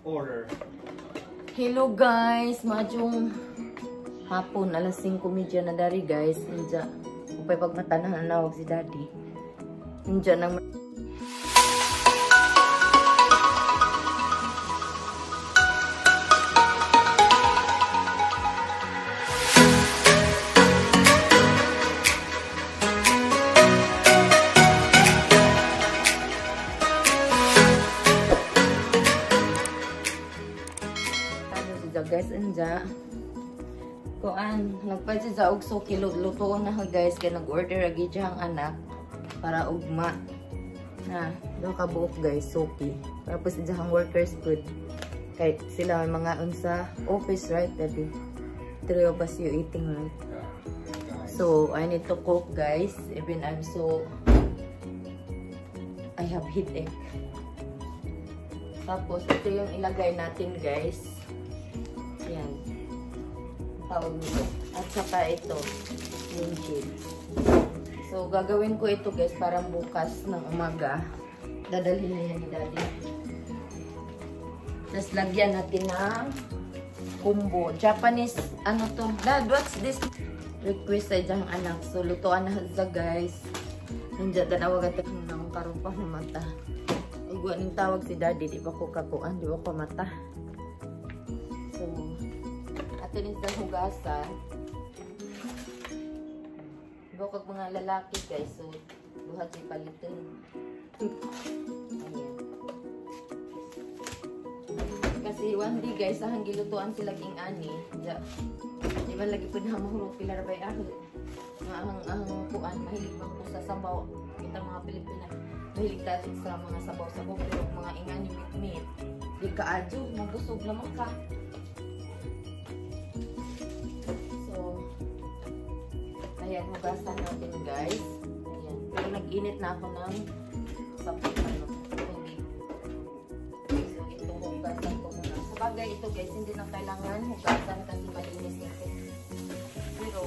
order. Hello guys, madyong hapon, alas 5:30 na dari guys. Nandiyan, upay pagmatanahan na nawag si daddy. Nandiyan nang guys, anja kuan nagpad sa og suki luto na guys kay nag-order agi ang anak para ugma na do ka buok guys suki tapos ang workers food kay sila mga unsa office right daddy 3 of us you eating right, so I need to cook guys even I have headache. Tapos ito yung ilagay natin guys. Yan. Tawag nito. At saka ito, yung chips. So, gagawin ko ito guys, parang bukas ng umaga. Dadalhin na yan ni daddy. Tapos, lagyan natin ng kumbo. Japanese, ano to? Dad, what's this? Request ay dyan anak. So, lutoan na sa guys. Nandiyan, danawag at ng karumpang na mata. Ugwa ning tawag si daddy, di ba ko kakuan, di ba ko mata. So, ato rin sa hugasan. Diba kag mga lalaki guys, so buhat si palitin. Ayan. Kasi one day guys, ahang gilutuan sila king ani. Di ba lagi po na mahulog pilar bay ako. Ang kuan, mahilig man po sa sabaw. Kita mga Pilipina, mahilig tayo sa mga sabaw-sabaw. Pero mga ingani meat, di ka adyo, mabusog naman ka. Ayan, hugasan natin guys. Ayan. Pero nag-init na ako ng tubig. So, ito hugasan ko muna. Sa bagay ito guys, hindi na kailangan hugasan kasi malinis ito. Pero,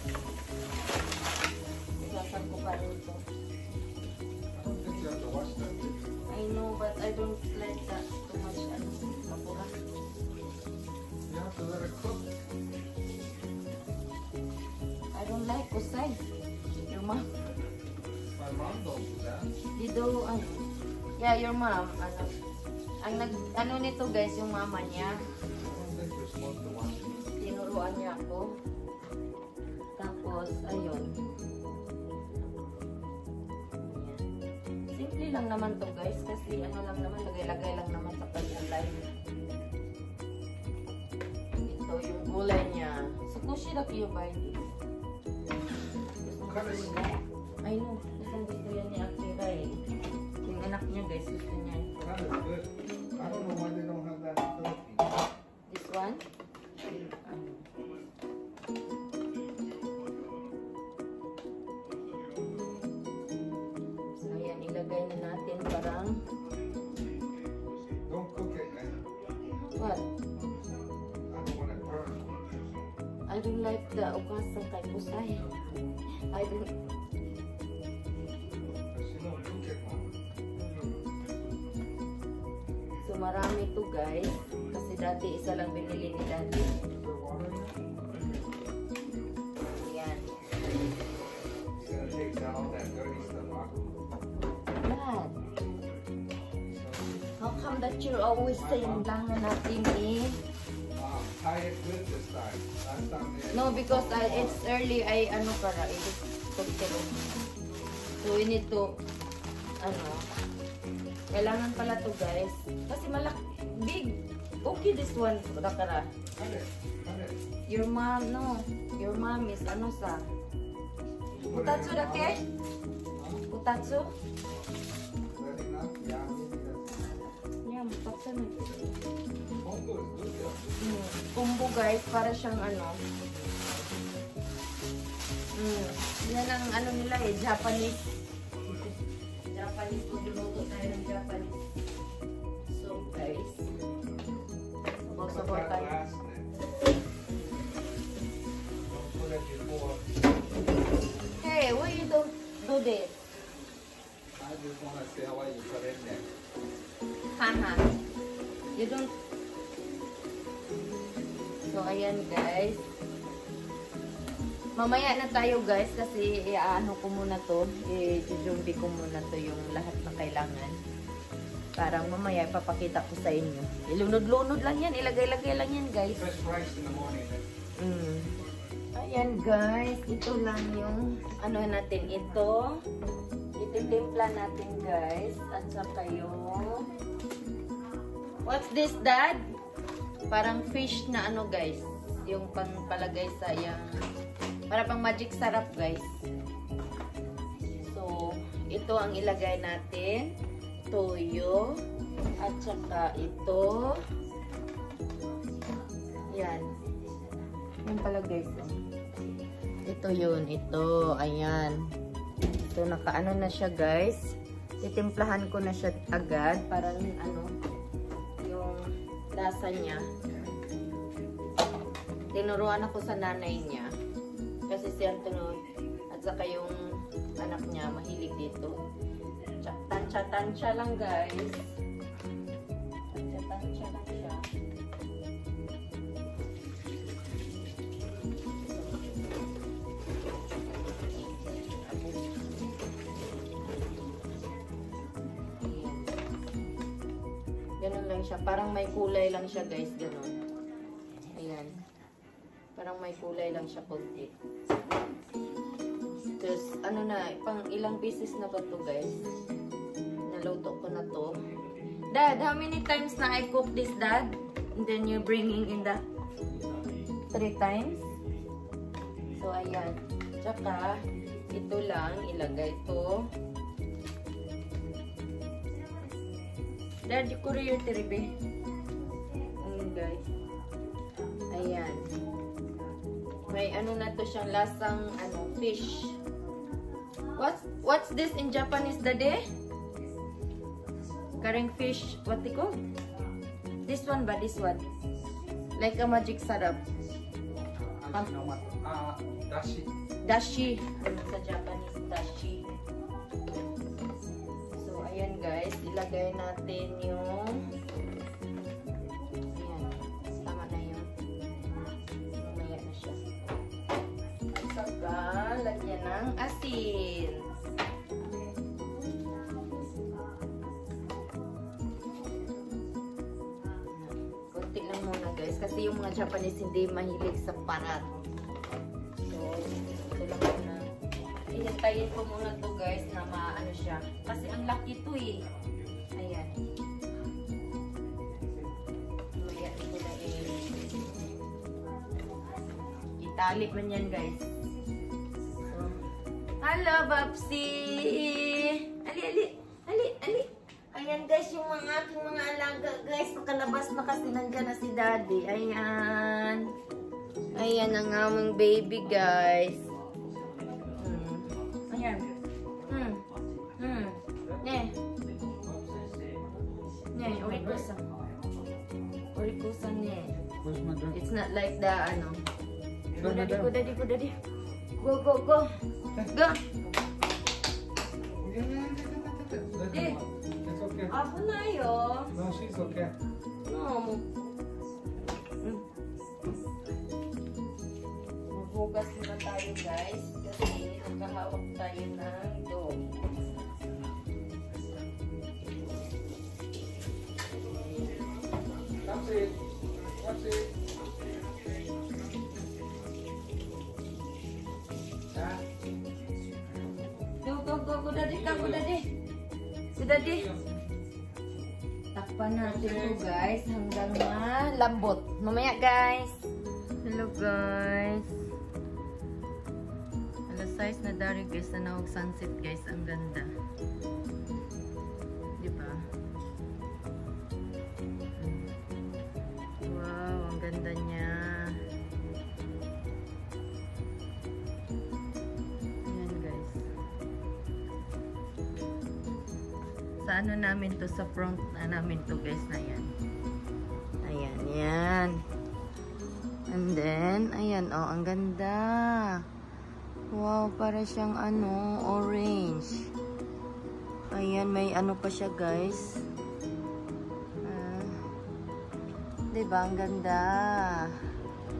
hugasan ko pa rin ito. I know, but I don't like that too much. Kapura. You have to let it cook. I don't like kusay. Your mom. My mom don't do that. Dito, yeah, your mom. Ano nito guys, yung mama niya. I don't think you're supposed to watch it. Tinuruan niya ako. Tapos, ayun. Simple lang naman to guys, kasi ano lang naman, lagay-lagay lang naman sa pag-ulay. Ito, yung gulay niya. So, kushiraki yung baby. I know, gusto yan ni Akira eh. Yung anak niya guys, gusto niya. That is good. I don't know why they don't have that in the Philippines. This one? So yan, ilagay na natin parang Don't cook it, man. what? I don't want it burned. I don't like the ukasa kay Pusay. I don't. Because you don't cook it, mom. So marami to guys. Kasi dati isa lang binili ni daddy. Put water in it? Yan. It's gonna take down all that dirty stuff out. Dad, how come that you're always saying lang na natin eh? Tie it with this side. Last time they No, because it's early. Ano para, it is cooked. So we need to, kailangan pala to guys. Kasi big. Okay, this one. Kara. cut it. Your mom, no. Your mom is sa? Utatsu dake? Utatsu? That enough? Yeah, maybe that's... Yeah, utatsu na. Combo is good, yeah. Kumbo guys, para siyang yan ang nila eh, Japanese. Japanese, magluluto tayo ng Japanese. So guys, sabaw-sabaw tayo. Don't put it before. Hey, why you don't do this? I just want to see how you put in there. Haha. You don't So, ayan guys. Mamaya na tayo guys kasi iaano ko muna to. I-jumbi ko muna to yung lahat na kailangan. Parang mamaya ipapakita ko sa inyo. Ilunod-lunod lang yan. Ilagay-lagay lang yan guys. Fresh rice in the morning. Ayan guys. Ito lang yung ano natin ito. Ititimpla natin guys. At saka yung... What's this, Dad? Parang fish na ano guys. Yung pangpalagay sa yung... Para pang magic sarap guys. So, ito ang ilagay natin. Toyo. At saka ito. Yan. Yan pala guys. Ito yun. Ito. Ayan. So, nakaano na siya guys. Titimplahan ko na siya agad. Para ano, yung lasa niya. Tinuruan ako sa nanay niya. Kasi siya tunod. At saka yung anak niya mahilig dito. Tansya-tansya lang guys. Tansya-tansya lang siya. Ganun lang siya. Parang may kulay lang siya guys. Ganun. Ayan. Parang may kulay lang siya konti. Tapos, ano na, pang ilang pieces na ba to guys? Naluto ko na to. Dad, how many times na I cook this, Dad? And then you're bringing in the 3 times? So, ayan. Tsaka, ito lang, ilagay to. Dad, you courier tiribe. Guys. Ayan. May ano na to siyang lasang ano, fish. What's this in Japanese, Dade? Curry fish, what they call? This one ba? This one? Like a magic sarap. Dashi. Dashi. Ano sa Japanese? Dashi. So, ayan guys. Ilagay natin yung... Ayan. Tama na yun. Mamaya na siya. At saka, lagyan ng asin. Konti lang muna guys. Kasi yung mga Japanese hindi mahilig sa parat. So, ito lang muna. Ihintayin ko muna to guys na maano siya. Kasi ang laki to eh. Ayan. Mamaya ito na itali man yan guys. So, hello Babsi! Ali! Ayan guys, yung mga aking mga alaga guys. Nakalabas na kasi nandyan na si Daddy. Ayan. Ayan ang aming baby guys. Ayan. Orikusan. Orikusan Where's my drink? It's not like the ano. Go, Daddy. Go. Go. It's okay. Ako na yun. No, she's okay. No. Maghugas muna tayo guys. Kasi nakahawak tayo ng dough. That's it. Go, Daddy. Si Daddy. Takpan natin ito guys hanggang malambot. Mamaya guys. Hello guys. Alas size na dari guys na nawag sunset guys. Ang ganda. Diba? Wow, ang ganda niya. Ayan guys. Sa ano namin to, sa front na namin to guys na yan. Ayan, yan. And then, ayan, oh, ang ganda. Wow, para siyang ano, orange. Ayan, may ano pa siya guys. Diba, ang ganda.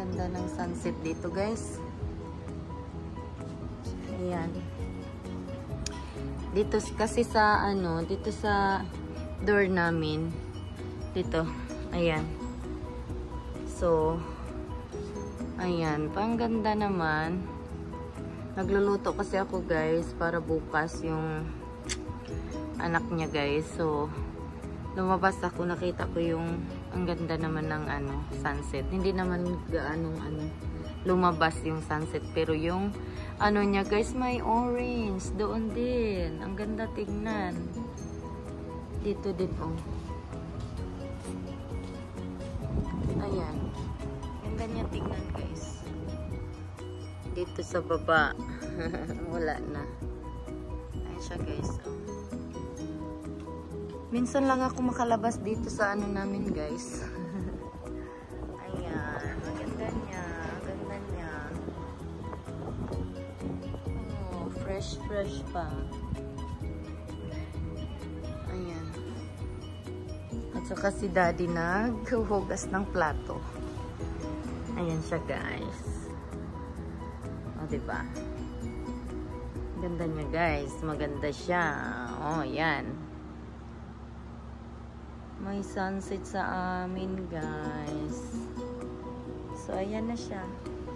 Ganda ng sunset dito, guys. Ayan. Dito kasi sa dito sa door namin. Dito. Ayan. So, ayan. Pangganda naman. Nagluluto kasi ako, guys, para bukas yung anak niya, guys. So, lumabas ako, nakita ko yung ang ganda naman ng sunset. Hindi naman gaanong lumabas yung sunset, pero yung niya, guys, may orange doon din. Ang ganda tingnan. Dito din, oh. Ayan. Ganda niya tingnan, guys. Dito sa baba. Wala na. Ayan siya, guys, oh. Minsan lang ako makalabas dito sa namin, guys. Ayan. Maganda niya. Ganda niya. Oh, fresh pa. Ayan. At saka si Daddy naghuhugas ng plato. Ayan siya, guys. O, diba? Ganda niya, guys. Maganda siya. Oh, ayan. May sunset sa amin, guys. So, ayan na siya.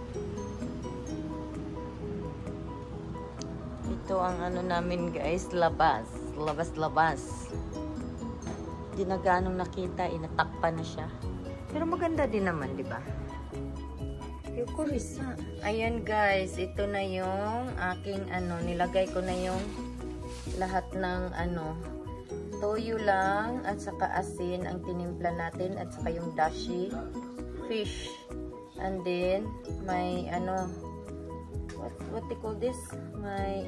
Ito ang namin, guys. Labas. Labas. Di na ganong nakita. Inatakpan na siya. Pero maganda din naman, di ba? Yung kurisa. Ayan, guys. Ito na yung aking nilagay ko na yung lahat ng toyo lang at saka asin ang tinimpla natin at saka yung dashi fish, and then may what they call this, may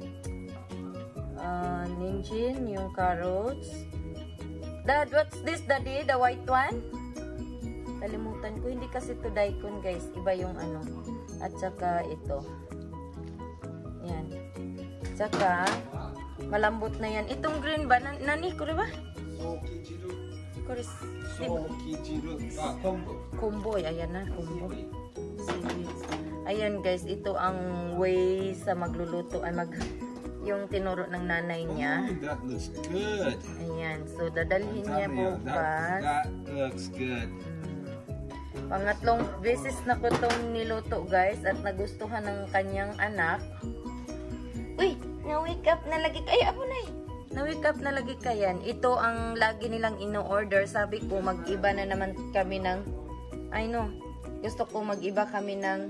ninjin, yung carrots. Dad, what's this, Daddy? The white one? Kalimutan ko, hindi kasi to daikon, guys, iba yung at saka ito, yan, saka malambot na yan. Itong green ba? Nani? Kore ba? Sokijiru. Kore. Sokijiru. Kombo. Kombo. Ayan na. Kombo. Ayan, guys. Ito ang way sa magluluto. Yung tinuro ng nanay niya. Oh, that looks good. Ayan. So, dadalhin niya bukas. That looks good. Pangatlong beses na ko itong niluto, guys. At nagustuhan ng kanyang anak. Uy! Na-wake up na lagi kaya po na na-wake up na lagi kayan. Ito ang lagi nilang ino-order. Sabi ko, mag-iba na naman kami ng gusto ko mag-iba kami ng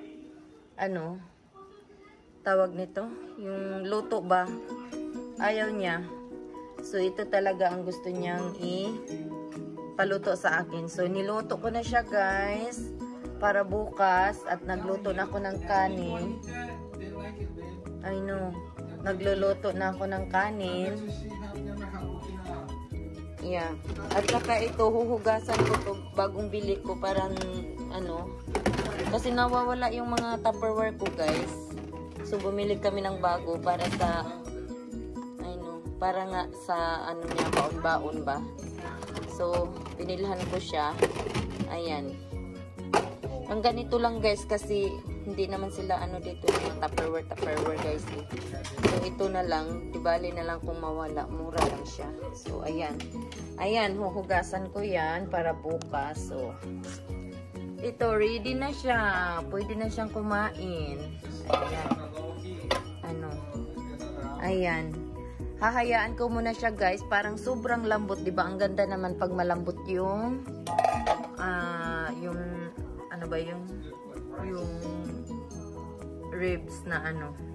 tawag nito, yung luto ba, ayaw niya. So ito talaga ang gusto niyang paluto sa akin. So niluto ko na siya, guys, para bukas. At nagluto na ako ng kanin. I know. Nagluluto na ako ng kanin. Yeah. At saka ito, huhugasan ko to bagong bili ko, parang kasi nawawala yung mga Tupperware ko, guys. So bumili kami ng bago para sa para nga sa niya, baon-baon ba. So pinilhan ko siya. Ayan. Ang ganito lang, guys, kasi hindi naman sila dito yung Tupperware, guys. So ito na lang, dibali na lang kung mawala, mura lang siya. So ayan, huhugasan ko yan para bukas. So ito, ready na siya, pwede na siyang kumain. Ayan, hahayaan ko muna siya, guys, parang sobrang lambot, diba? Ang ganda naman pag malambot yung yung ribs na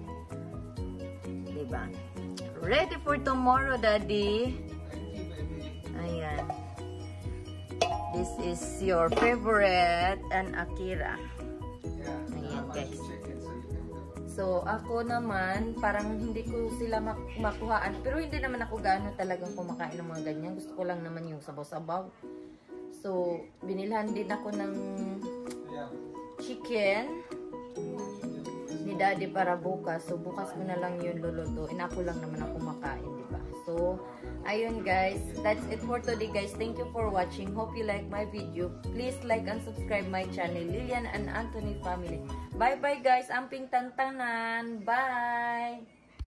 diba? Ready for tomorrow, Daddy. Ayan. This is your favorite and Akira. Ayan, guys. So, ako naman, parang hindi ko sila makuhaan. Pero hindi naman ako gaano talagang kumakain ng mga ganyan. Gusto ko lang naman yung sabaw-sabaw. So, binilhan din ako ng chicken. ni Daddy para bukas. So, bukas ko na lang yun lulutuin. Ako lang naman ako makain, di ba? So, ayun guys. That's it for today, guys. Thank you for watching. Hope you like my video. Please like and subscribe my channel, Lilian and Anthony Family. Bye-bye, guys. Amping tantanan. Bye!